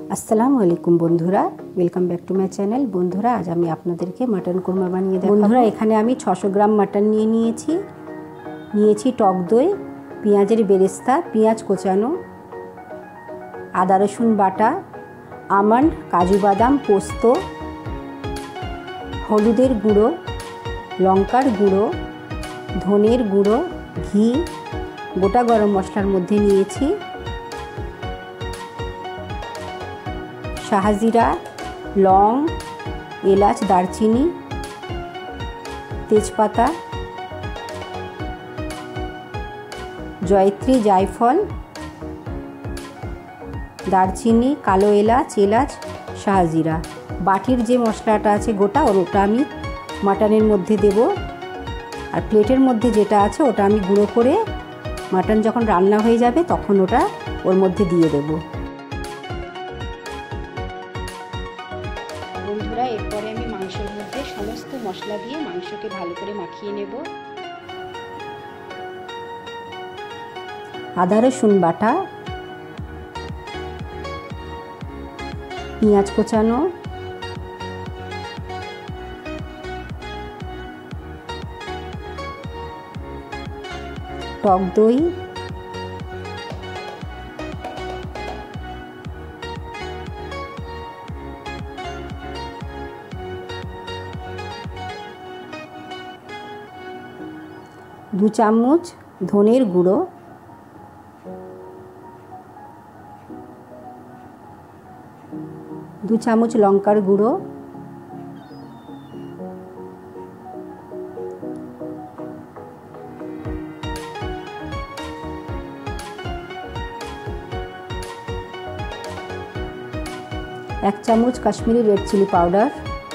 আসসালামু আলাইকুম বন্ধুরা, welcome back to my channel. বন্ধুরা, আজ আমি আপনাদেরকে মাটন কোরমা বানিয়ে দেব। বন্ধুরা, এখানে আমি 600 গ্রাম মাটন নিয়েছি টক দই, পেঁয়াজের বেরেস্তা, পেঁয়াজ কোচানো, আদা রসুন বাটা, আমন্ড, কাজু বাদাম, পোস্ত, হলুদের গুঁড়ো, লঙ্কার গুঁড়ো, ধনের গুঁড়ো, ঘি, গোটা গরম মশলার মধ্যে নিয়েছি শাহজিরা, লং, এলাচ, দারচিনি, তেজপাতা, জয়ত্রী, জায়ফল, দারচিনি, কালো এলাচ, শাহজিরা। বাটির যে মশলাটা আছে গোটা, ওটা আমি মাটনের মধ্যে দেব। আর প্লেটের মধ্যে যেটা আছে ওটা আমি গুঁড়ো করে মাটন যখন রান্না হয়ে যাবে তখন ওটা ওর মধ্যে দিয়ে দেব। বন্ধুরা, এরপরে আমি মাংসের মধ্যে সমস্ত মশলা দিয়ে মাংসকে ভালো করে মাখিয়ে নেব। আদা রসুন বাটা, পেঁয়াজ কোচানো, টক দই, দু চামচ ধনের গুঁড়ো, দু চামচ লঙ্কার গুঁড়ো, এক চামচ Kashmiri red chilli powder,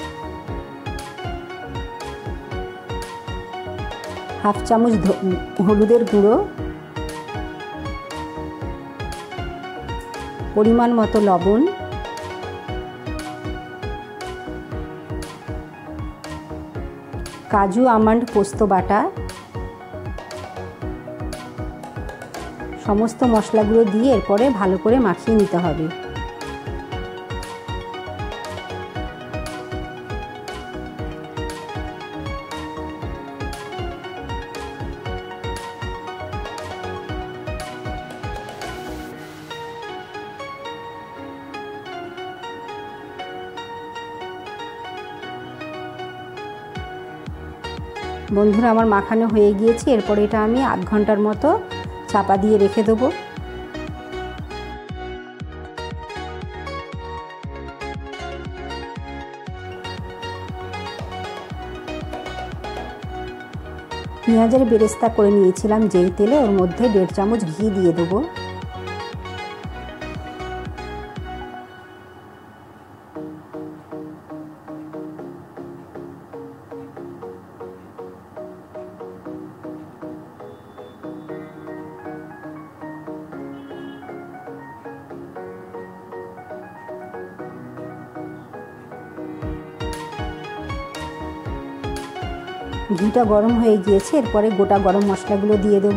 half চামচ হলুদের গুঁড়ো, পরিমাণ মতো লবণ, কাজু, আমন্ড, পোস্ত বাটা। সমস্ত মশলাগুলো দিয়ে এরপরে ভালো করে মাখিয়ে নিতে হবে। বন্ধুরা, আমার মাখানো হয়ে গিয়েছে। এরপরে এটা আমি আধ ঘন্টার মতো চাপা দিয়ে রেখে দেবো। পেঁয়াজের বেরেস্তা করে নিয়েছিলাম যেই তেলে, ওর মধ্যে 1.5 চামচ ঘি দিয়ে দেবো। ঘিটা গরম হয়ে গিয়েছে। এরপরে গোটা গরম মশলাগুলো দিয়ে দেব।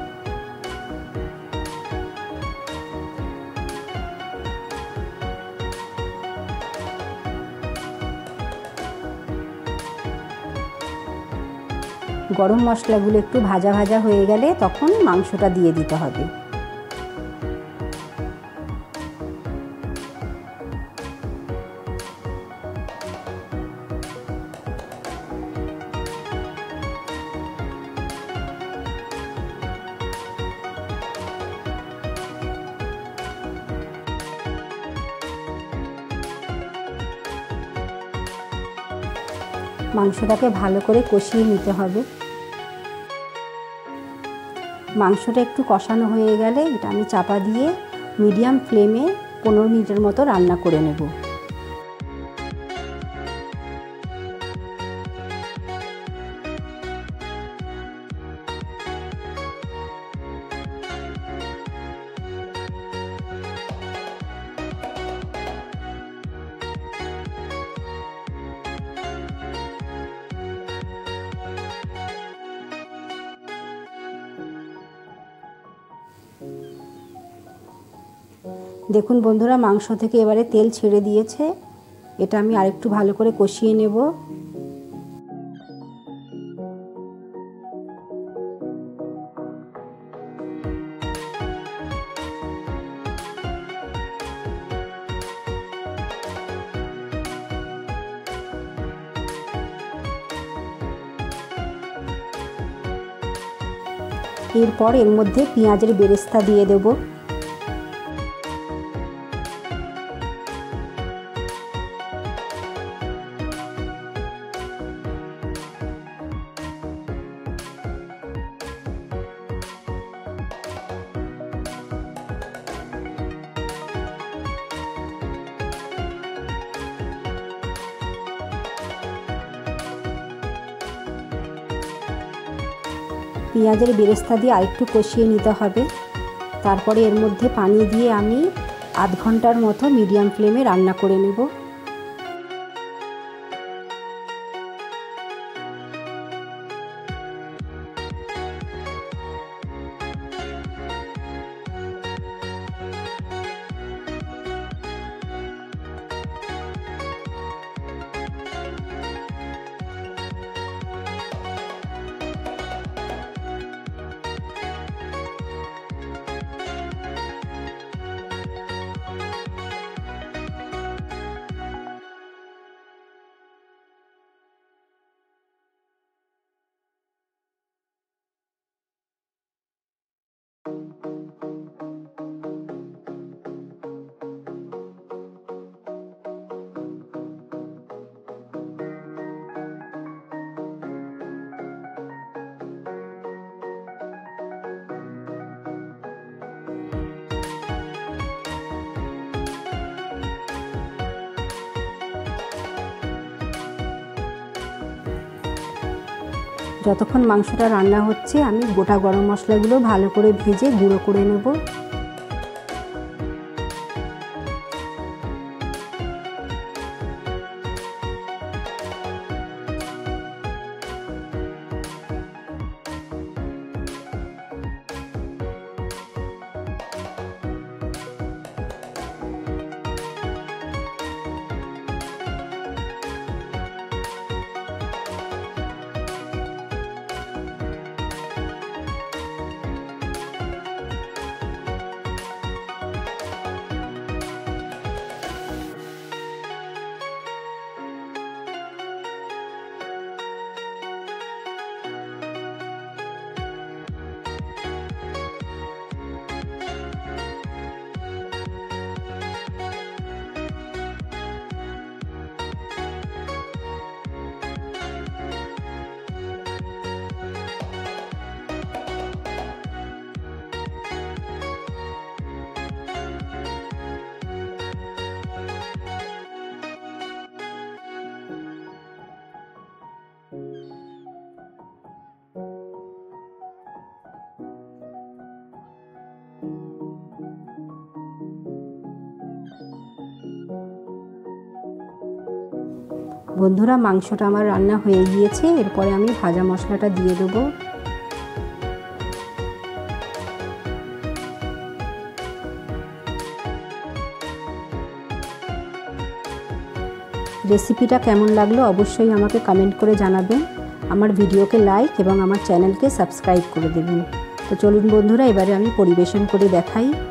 গরম মশলাগুলো একটু ভাজা ভাজা হয়ে গেলে তখন মাংসটা দিয়ে দিতে হবে। মাংসটাকে ভালো করে কষিয়ে নিতে হবে। মাংসটা একটু কষানো হয়ে গেলে এটা আমি চাপা দিয়ে মিডিয়াম ফ্লেমে 15 মিনিটের মতো রান্না করে নেব। দেখুন বন্ধুরা, মাংস থেকে এবারে তেল ছেড়ে দিয়েছে। এটা আমি আরেকটু ভালো করে কষিয়ে নেব। এরপর এর মধ্যে পেঁয়াজের বেরেস্তা দিয়ে দেব। পেঁয়াজের বেরেস্তা দিয়ে আরেকটু কষিয়ে নিতে হবে। তারপরে এর মধ্যে পানি দিয়ে আমি আধ ঘন্টার মতো মিডিয়াম ফ্লেমে রান্না করে নেব। যতক্ষণ মাংসটা রান্না হচ্ছে আমি গোটা গরম মশলাগুলো ভালো করে ভেজে গুঁড়ো করে নেব। বন্ধুরা, মাংসটা আমার রান্না হয়ে গিয়েছে। এরপরে আমি ভাজা মশলাটা দিয়ে দেবো। রেসিপিটা কেমন লাগলো অবশ্যই আমাকে কমেন্ট করে জানাবেন। আমার ভিডিওকে লাইক এবং আমার চ্যানেলকে সাবস্ক্রাইব করে দেবেন। তো চলুন বন্ধুরা, এবারে আমি পরিবেশন করে দেখাই।